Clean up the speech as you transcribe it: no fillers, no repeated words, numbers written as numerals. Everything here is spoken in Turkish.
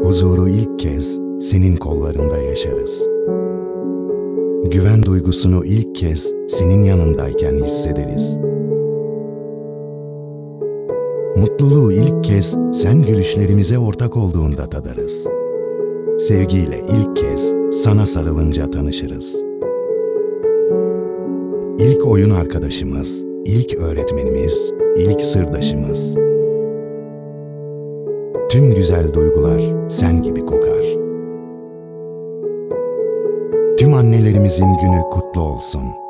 Huzuru ilk kez senin kollarında yaşarız. Güven duygusunu ilk kez senin yanındayken hissederiz. Mutluluğu ilk kez sen gülüşlerimize ortak olduğunda tadarız. Sevgiyle ilk kez sana sarılınca tanışırız. İlk oyun arkadaşımız, ilk öğretmenimiz, ilk sırdaşımız. Tüm güzel duygular sen gibi kokar. Tüm annelerimizin günü kutlu olsun.